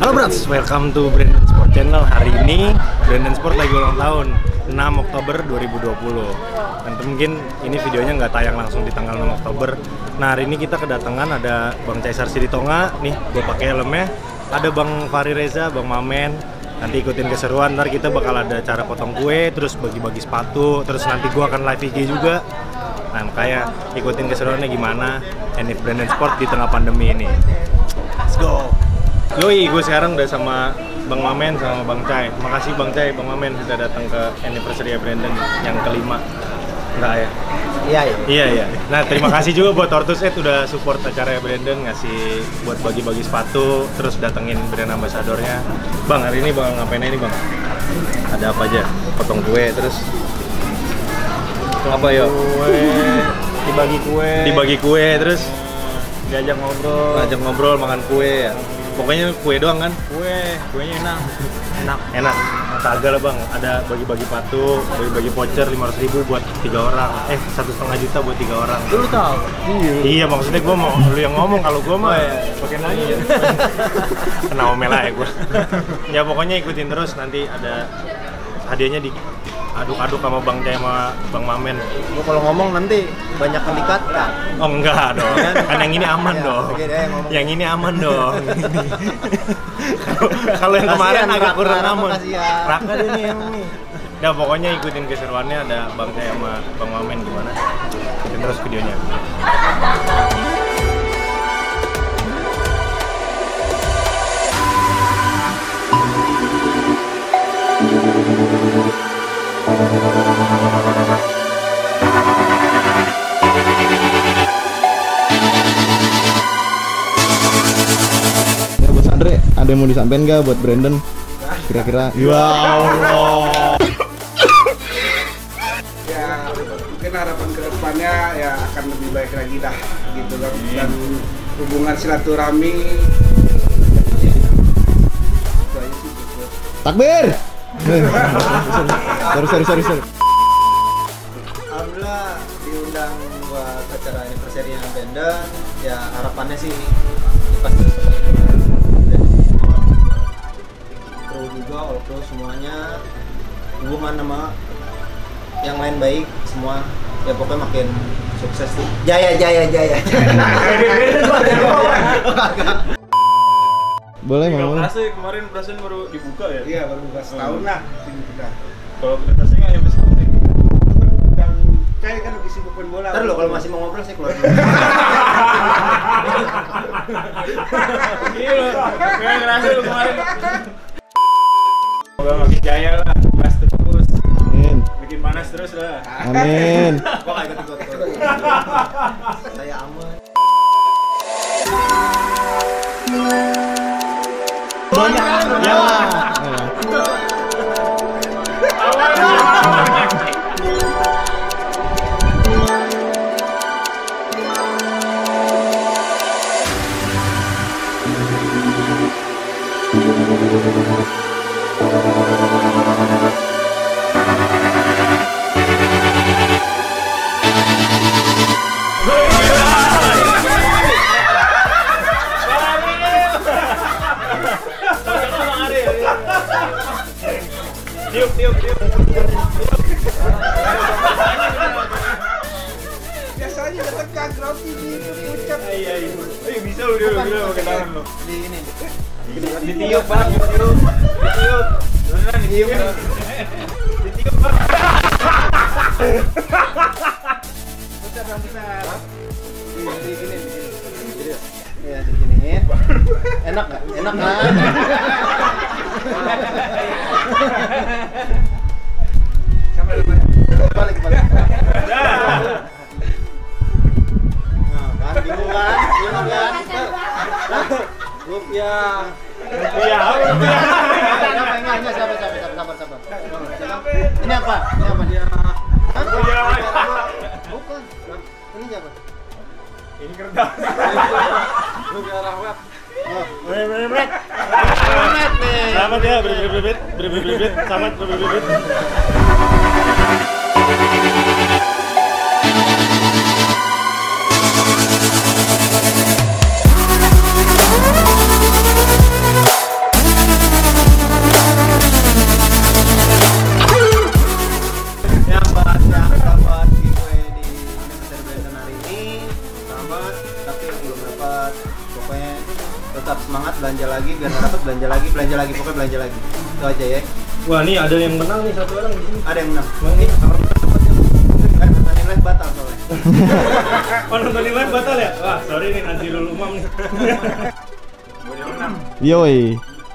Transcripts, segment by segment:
Halo Brats, welcome to Brandon Sport Channel. Hari ini Brandon Sport lagi ulang tahun 6 Oktober 2020. Dan mungkin ini videonya nggak tayang langsung di tanggal 6 Oktober. Nah hari ini kita kedatangan ada Bang Caesar Siditonga. Nih gue pakai helmnya. Ada Bang Fahri Reza, Bang Mamen. Nanti ikutin keseruan, ntar kita bakal ada cara potong kue, terus bagi-bagi sepatu, terus nanti gue akan live IG juga. Nah makanya ikutin keseruannya gimana Enif Brandon Sport di tengah pandemi ini. Let's go! Yoi, gue sekarang udah sama Bang Mamen sama Bang Cai. Makasih Bang Cai, Bang Mamen sudah datang ke anniversary Brandon yang kelima. Enggak ya? Iya. Nah terima kasih juga buat Tortus udah support acara Brandon, ngasih buat bagi-bagi sepatu, terus datengin brand ambasadornya. Bang hari ini Bang ngapain ini Bang? Ada apa aja? Potong kue, terus apa yuk? Dibagi kue, terus diajak ngobrol, makan kue ya. Pokoknya kue doang kan? Kuenya enak. Kagak lah Bang, ada bagi-bagi patu, bagi-bagi voucher 500.000 buat 3 orang. 1,5 juta buat 3 orang. Lu tahu? Iya, maksudnya gua mau lu yang ngomong, kalau gua mah pakai lagi ya. Kena omel aja gua. Ya pokoknya ikutin terus, nanti ada hadiahnya di aduk-aduk sama Bang Cai sama Bang Mamen. Gua kalau ngomong nanti banyak yang dikat-kat. Oh enggak dong, kan yang ini aman dong. Yang ini aman dong. Kalau yang kemarin agak kurang aman. Raka deh nih emang nih. Nah pokoknya ikutin keseruannya, ada Bang Cai sama Bang Mamen gimana. Ikutin terus videonya. Ya Bos Andre, ada yang mau disampaikan nggak buat Brandon? Kira-kira? Ya Allah. Ya mungkin harapan kedepannya ya akan lebih baik lagi dah gitu kan, dan hubungan silaturahmi. Takbir. Sorry. Alhamdulillah diundang buat acara anniversary yang Brandon. Ya harapannya sih pasti pro juga, all pro semuanya, hubungan sama yang lain baik semua. Ya pokoknya makin sukses sih. Jaya. Boleh mau? Kemarin perasaan baru dibuka ya? Iya baru buka setahun lah ini kita. Kalau presentasinya nggak nyampe setahun deh. Dan kayak kan lagi sibuk main bola. Ntar lo kalau masih mau ngobrol saya keluar dulu. Iya loh, gue ngerasa lu kemarin. Semoga makin jaya lah, gas terus. Amin. Bikin panas terus lah. Amin. Kok nggak ikut? Saya aman. Banyak. Ya. Tiup. Biasanya udah tekan grogi gitu pucat. Iya. Bisa lu dia pakai tangan lo. Di ini. Ditiup Bang, ditiup. Beneran ditiup. Ditiup Bang. Besar. Begini. Ya diginiin. Enak nggak? Enak nggak? Sampai lumayan. Balik. Dah. Nah, kan bingung kan? Rupiah. Enggak, sabar. Ini apa dia? Bukan. Ini siapa? Ini kertas. Rupiah Rahmat. Berbebet. nih. Selamat ya, berbebet. Selamat berbebet. lagi, biar nggak dapat belanja lagi, pokoknya belanja lagi. Itu aja ya. Wah, nih ada yang menang nih satu orang di sini. Ada yang menang. Bang, nih. Kan nontonin live batal soalnya. Oh, nontonin live batal ya? Wah, sorry nih Nazirul Umam nih. Yoi.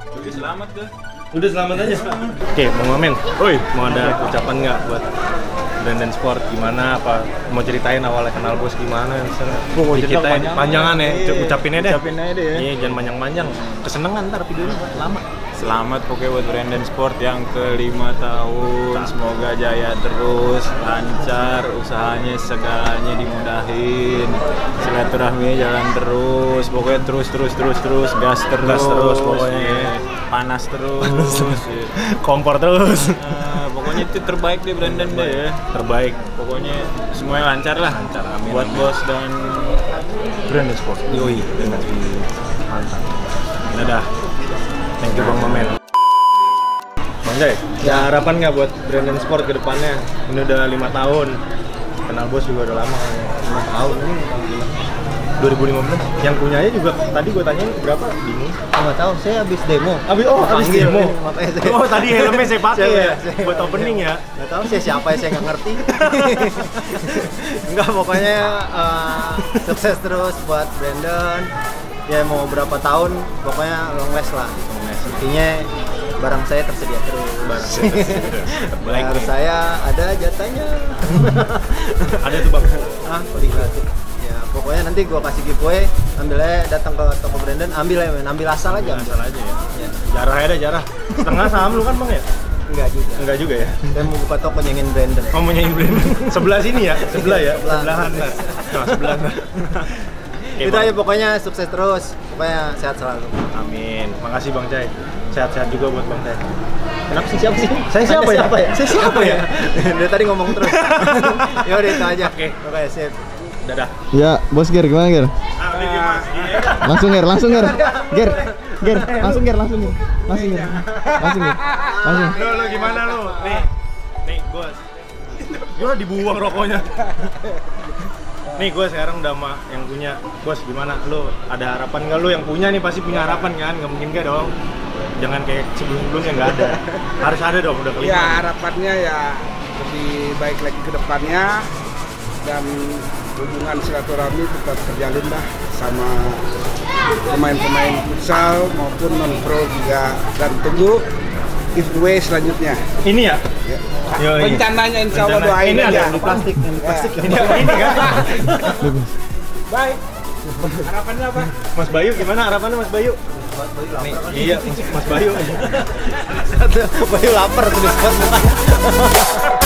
Udah selamat aja. Oke, Bang Mamen. Oi, mau ada ucapan nggak buat Brandon Sport gimana? Apa mau ceritain awalnya kenal bos gimana? Misalnya, Mau cerita diceritain panjangan ya. Iya. Ucapin aja deh. Ucapin aja deh ya. Iya, jangan panjang-panjang. Kesenengan ntar videonya lama. Selamat pokoknya buat Brandon Sport yang ke-5 tahun. Semoga jaya terus, lancar, usahanya segalanya dimudahin. Silaturahminya jalan terus. Pokoknya terus, gas terus pokoknya. Iya. Panas terus. Iya. Kompor terus. Nah, pokoknya itu terbaik deh Brandon deh ya. Terbaik. Pokoknya semuanya lancar lah. Lancar, amin, Buat amin. bos dan Brandon Sport. Yoi. Mantap. Dadah. Thank you Bang Mamen. Bang Jai, ya harapan nggak buat Brandon Sport ke depannya? Ini udah 5 tahun. Kenal bos juga udah lama kan. 5 tahun ini. 2015. Yang punyanya juga tadi gue tanyain berapa? Bingung. Nggak tahu, saya habis demo. Habis Panggil, demo. makanya saya. Oh, tadi helmnya saya pakai ya Saya- buat opening ya. Nggak tahu sih siapa ya, saya nggak ngerti. Enggak, pokoknya sukses terus buat Brandon. Ya mau berapa tahun, pokoknya long last lah. Intinya barang saya tersedia terus. Terbaik Barang nih. saya ada jatahnya. Ada tuh Bang. Tinggal tuh. Ya pokoknya nanti gua kasih giveaway, ambil aja, datang ke toko Brandon, ambil aja, men. Ambil asal aja. Asal aja ya. Ya. Jarah aja jarah. Setengah saham lu kan Bang ya? Enggak juga. Enggak juga ya. Saya mau buka toko nyengin Brandon. Oh, mau nyanyi Brandon. Sebelah sini ya? Sebelah ya? Sebelah. Sebelahan lah. Nah, sebelahan. Oke, Itu Bang. aja, pokoknya sukses terus, pokoknya sehat selalu. Amin. Makasih Bang Cai. Sehat-sehat juga buat Bang Cai. Kenapa sih, siapa sih? Saya siapa ya? Siapa ya? Saya siapa ya? Dari tadi ngomong terus. Ya udah itu aja. Oke. Oke, sip. Dadah. Ya, bos Ger gimana Ger? Langsung Ger. Langsung Ger. Langsung Ger. Langsung. Lu gimana lu? Nih, bos. Gua dibuang rokoknya. Nih gue sekarang udah sama yang punya. Bos gimana? Lu ada harapan nggak? Lu yang punya nih pasti punya harapan kan? Nggak mungkin nggak dong? Jangan kayak sebelum-sebelumnya nggak ada. Harus ada dong, udah kelima. Ya harapannya ya lebih baik lagi ke depannya dan hubungan silaturahmi tetap terjalin lah sama pemain-pemain futsal maupun non pro juga, dan tunggu giveaway selanjutnya. Ini ya? Ya. Yoi. Rencananya insya Allah Rencana- doain ini ada aja. yang di plastik, Ya. Ini kan? Baik. Harapannya apa? Mas Bayu gimana harapannya Mas Bayu? Nih, iya Mas Bayu. Bayu lapar tuh di spot.